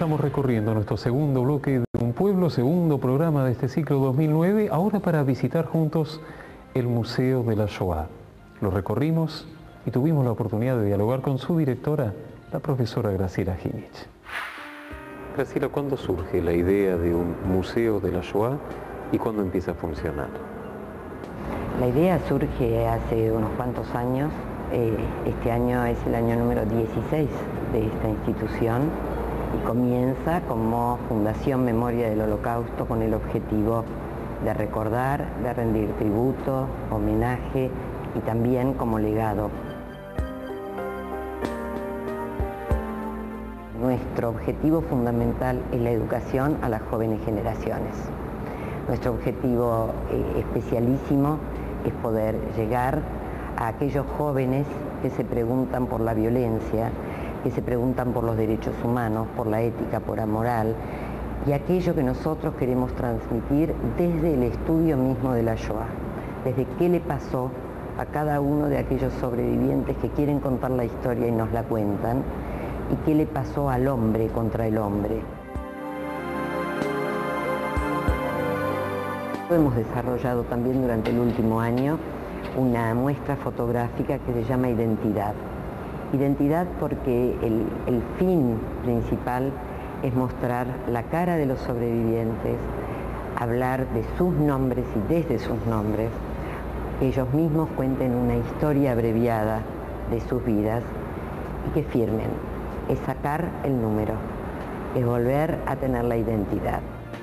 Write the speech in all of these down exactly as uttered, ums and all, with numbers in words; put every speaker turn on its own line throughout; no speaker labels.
estamos recorriendo nuestro segundo bloque de Un Pueblo, segundo programa de este ciclo dos mil nueve, ahora para visitar juntos el Museo de la Shoah. Lo recorrimos y tuvimos la oportunidad de dialogar con su directora, la profesora Graciela Ginich. Graciela, ¿cuándo surge la idea de un Museo de la Shoah y cuándo empieza a funcionar?
La idea surge hace unos cuantos años. Eh, este año es el año número dieciséis de esta institución y comienza como Fundación Memoria del Holocausto con el objetivo de recordar, de rendir tributo, homenaje y también como legado. Nuestro objetivo fundamental es la educación a las jóvenes generaciones. Nuestro objetivo eh, especialísimo es poder llegar a aquellos jóvenes que se preguntan por la violencia, que se preguntan por los derechos humanos, por la ética, por la moral, y aquello que nosotros queremos transmitir desde el estudio mismo de la Shoah, desde qué le pasó a cada uno de aquellos sobrevivientes que quieren contar la historia y nos la cuentan, y qué le pasó al hombre contra el hombre. Hemos desarrollado también durante el último año una muestra fotográfica que se llama Identidad. Identidad porque el, el fin principal es mostrar la cara de los sobrevivientes, hablar de sus nombres y desde sus nombres, que ellos mismos cuenten una historia abreviada de sus vidas y que firmen. Es sacar el número, es volver a tener la identidad.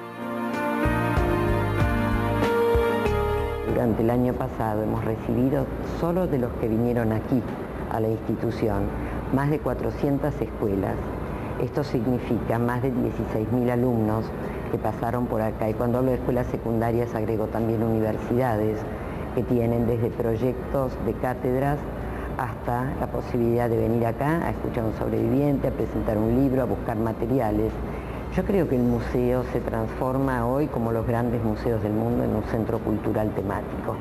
Durante el año pasado hemos recibido, solo de los que vinieron aquí a la institución, más de cuatrocientas escuelas. Esto significa más de dieciséis mil alumnos que pasaron por acá. Y cuando hablo de escuelas secundarias agrego también universidades que tienen desde proyectos de cátedras hasta la posibilidad de venir acá a escuchar a un sobreviviente, a presentar un libro, a buscar materiales. Yo creo que el museo se transforma hoy, como los grandes museos del mundo, en un centro cultural temático.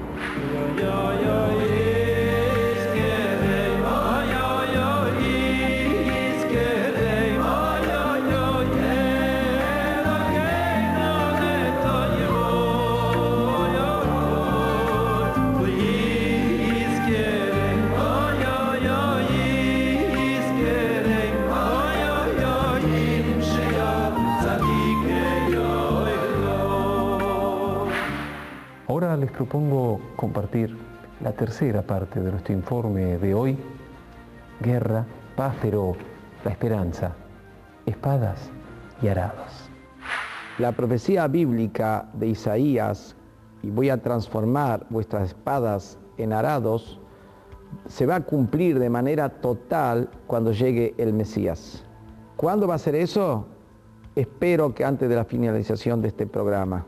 Ahora les propongo compartir la tercera parte de nuestro informe de hoy. Guerra, paz, pero la esperanza, espadas y arados.
La profecía bíblica de Isaías, y voy a transformar vuestras espadas en arados, se va a cumplir de manera total cuando llegue el Mesías. ¿Cuándo va a ser eso? Espero que antes de la finalización de este programa.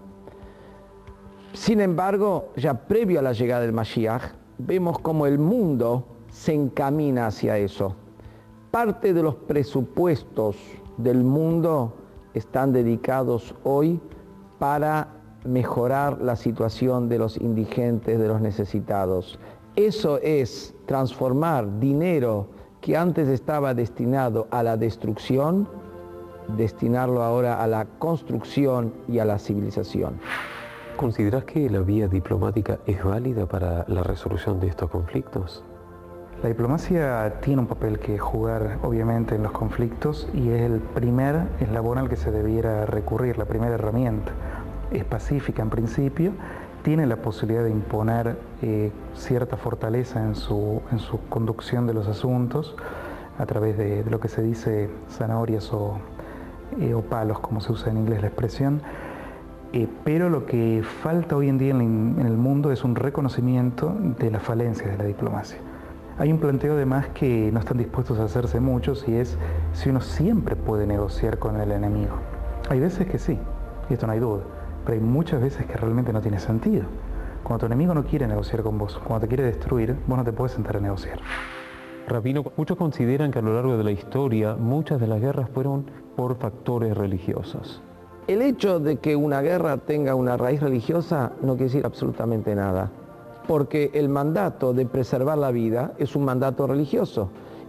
Sin embargo, ya previo a la llegada del Mashiach, vemos cómo el mundo se encamina hacia eso. Parte de los presupuestos del mundo están dedicados hoy para mejorar la situación de los indigentes, de los necesitados. Eso es transformar dinero que antes estaba destinado a la destrucción, destinarlo ahora a la construcción y a la civilización.
¿Consideras que la vía diplomática es válida para la resolución de estos conflictos?
La diplomacia tiene un papel que jugar, obviamente, en los conflictos y es el primer eslabón al que se debiera recurrir, la primera herramienta. Es pacífica en principio, tiene la posibilidad de imponer eh, cierta fortaleza en su, en su conducción de los asuntos a través de, de lo que se dice zanahorias o, eh, o palos, como se usa en inglés la expresión. Eh, pero lo que falta hoy en día en, en el mundo es un reconocimiento de las falencias de la diplomacia. Hay un planteo además que no están dispuestos a hacerse muchos y es si uno siempre puede negociar con el enemigo. Hay veces que sí, y esto no hay duda, pero hay muchas veces que realmente no tiene sentido. Cuando tu enemigo no quiere negociar con vos, cuando te quiere destruir, vos no te puedes sentar a negociar.
Rabino, muchos consideran que a lo largo de la historia muchas de las guerras fueron por factores religiosos.
El hecho de que una guerra tenga una raíz religiosa no quiere decir absolutamente nada, porque el mandato de preservar la vida es un mandato religioso.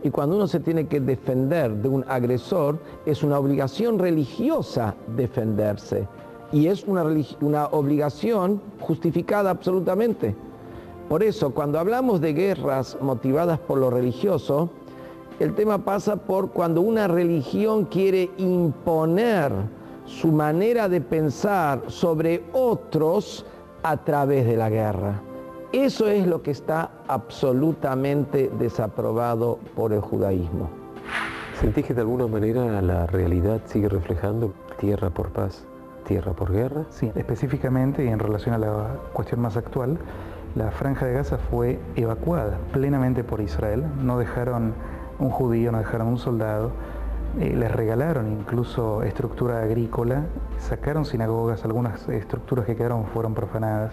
Y cuando uno se tiene que defender de un agresor, es una obligación religiosa defenderse. Y es una, una obligación justificada absolutamente. Por eso, cuando hablamos de guerras motivadas por lo religioso, el tema pasa por cuando una religión quiere imponer su manera de pensar sobre otros a través de la guerra. Eso es lo que está absolutamente desaprobado por el judaísmo.
¿Sentís que de alguna manera la realidad sigue reflejando tierra por paz, tierra por guerra?
Sí, específicamente y en relación a la cuestión más actual, la Franja de Gaza fue evacuada plenamente por Israel. No dejaron un judío, no dejaron un soldado. Eh, les regalaron incluso estructura agrícola, sacaron sinagogas, algunas estructuras que quedaron fueron profanadas.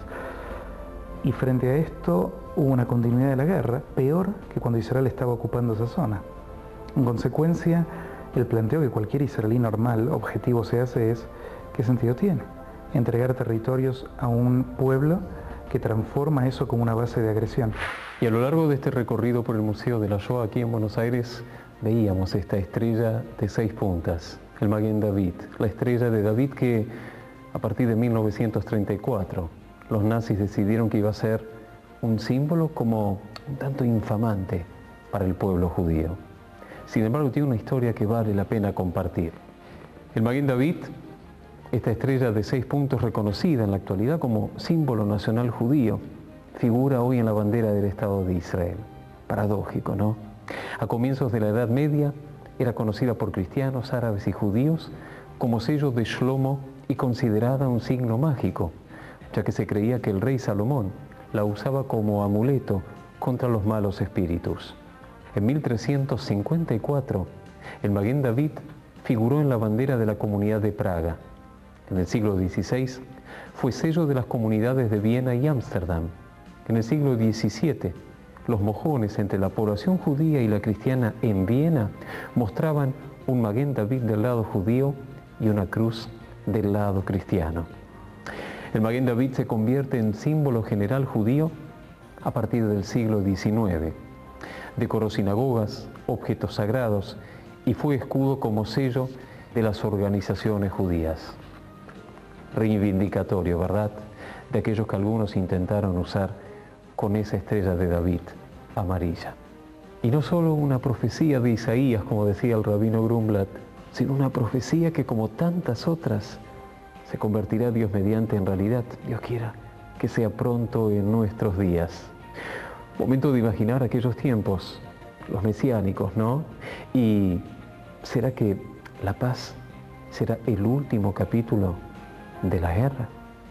Y frente a esto hubo una continuidad de la guerra, peor que cuando Israel estaba ocupando esa zona. En consecuencia, el planteo que cualquier israelí normal, objetivo se hace es, ¿qué sentido tiene? Entregar territorios a un pueblo que transforma eso como una base de agresión.
Y a lo largo de este recorrido por el Museo de la Shoah aquí en Buenos Aires, veíamos esta estrella de seis puntas, el Maguen David, la estrella de David que a partir de mil novecientos treinta y cuatro los nazis decidieron que iba a ser un símbolo como un tanto infamante para el pueblo judío. Sin embargo, tiene una historia que vale la pena compartir. El Maguen David, esta estrella de seis puntos reconocida en la actualidad como símbolo nacional judío, figura hoy en la bandera del Estado de Israel. Paradójico, ¿no? A comienzos de la Edad Media era conocida por cristianos, árabes y judíos como sello de Shlomo y considerada un signo mágico, ya que se creía que el rey Salomón la usaba como amuleto contra los malos espíritus. En mil trescientos cincuenta y cuatro, el Maguen David figuró en la bandera de la comunidad de Praga. En el siglo dieciséis, fue sello de las comunidades de Viena y Ámsterdam. En el siglo diecisiete, los mojones entre la población judía y la cristiana en Viena mostraban un Maguen David del lado judío y una cruz del lado cristiano. El Maguen David se convierte en símbolo general judío a partir del siglo diecinueve. Decoró sinagogas, objetos sagrados y fue escudo como sello de las organizaciones judías. Reivindicatorio, ¿verdad?, de aquellos que algunos intentaron usar con esa estrella de David amarilla. Y no solo una profecía de Isaías, como decía el rabino Grumblat, sino una profecía que, como tantas otras, se convertirá Dios mediante en realidad. Dios quiera que sea pronto en nuestros días. Momento de imaginar aquellos tiempos, los mesiánicos, ¿no? Y ¿será que la paz será el último capítulo de la guerra?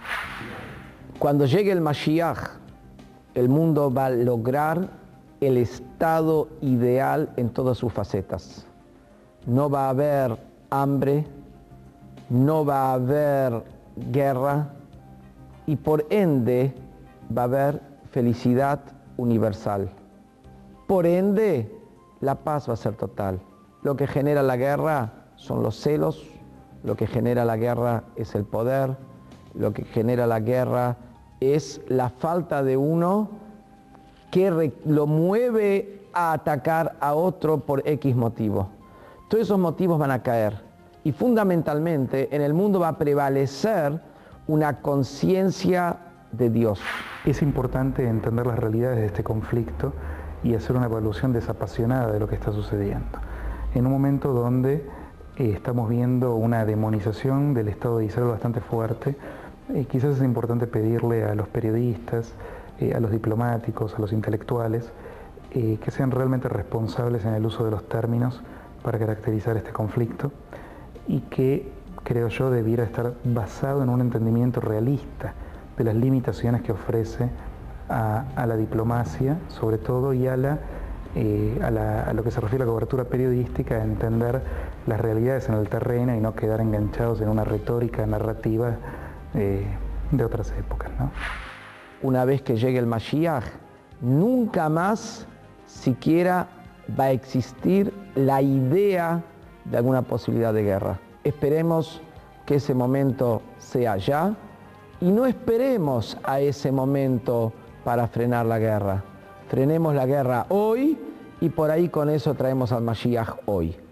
Cuando llegue el Mashiach, el mundo va a lograr el estado ideal en todas sus facetas. No va a haber hambre, no va a haber guerra y por ende va a haber felicidad universal. Por ende, la paz va a ser total. Lo que genera la guerra son los celos, lo que genera la guerra es el poder, lo que genera la guerra es la falta de uno que lo mueve a atacar a otro por X motivo. Todos esos motivos van a caer. Y fundamentalmente en el mundo va a prevalecer una conciencia de Dios.
Es importante entender las realidades de este conflicto y hacer una evaluación desapasionada de lo que está sucediendo. En un momento donde eh, estamos viendo una demonización del Estado de Israel bastante fuerte, eh, quizás es importante pedirle a los periodistas, eh, a los diplomáticos, a los intelectuales, eh, que sean realmente responsables en el uso de los términos para caracterizar este conflicto, y que, creo yo, debiera estar basado en un entendimiento realista de las limitaciones que ofrece a, a la diplomacia, sobre todo, y a, la, eh, a, la, a lo que se refiere a la cobertura periodística, a entender las realidades en el terreno y no quedar enganchados en una retórica narrativa eh, de otras épocas, ¿no?
Una vez que llegue el Mashiach, nunca más siquiera va a existir la idea de alguna posibilidad de guerra. Esperemos que ese momento sea ya y no esperemos a ese momento para frenar la guerra. Frenemos la guerra hoy y por ahí con eso traemos al Mashiach hoy.